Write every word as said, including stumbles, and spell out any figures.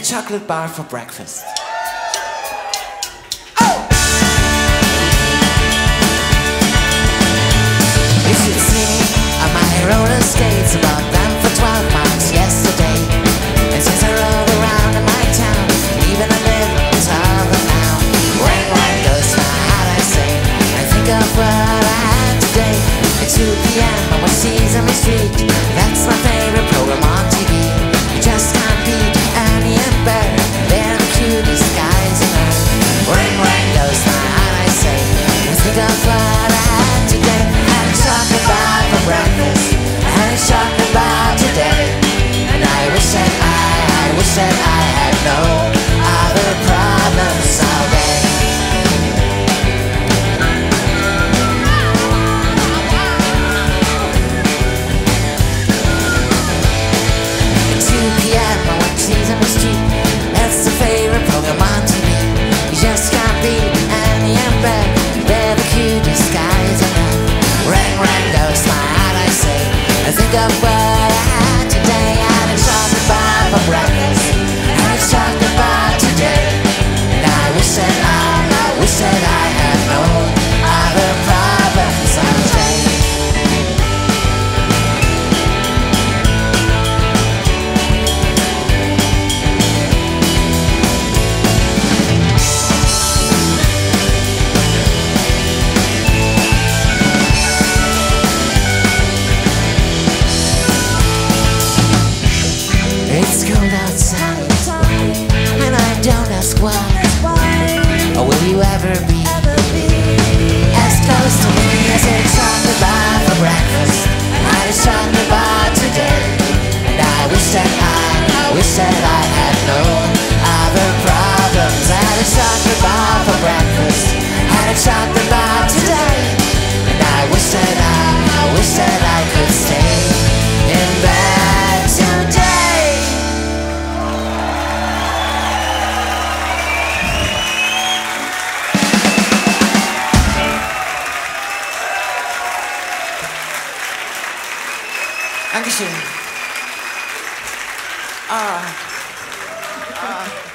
chocolate bar for breakfast. You should see me on my roller skates, about them for twelve months yesterday. And since I rode around in my town, even a little taller now. Rain, rain goes my heart, I say. I think of what I had today. At two p m I watch Sesame Street. That's my favorite program on T V. You just can't beat Annie and Bert. They're the cutest guys on earth. Rain, rain goes my heart, I say. I think of what I had today. And it's chocolate bar for breakfast. And it's chocolate bar today. And I wish that I, I wish that I had no other problems all day. At two p m I watch Sesame Street. That's the favorite program on T V. You just can't beat Annie and Bert. They're the cutest guys on earth. Ring, ring goes my heart, I say. I think of what I had today. And it's chocolate bar for breakfast. And it's chocolate bar today. And I wish that I, I wish that I had no other problems all day. It's cold outside, and I don't ask why. Or will you ever be as close to me as a chocolate bar for breakfast? And a chocolate bar today. And I wish that I, I wish that I had no other problems. And a chocolate bar for breakfast. And a chocolate bar today. And I wish that I, I wish that I could stay in bed today. Dankeschön. Ah. Ah.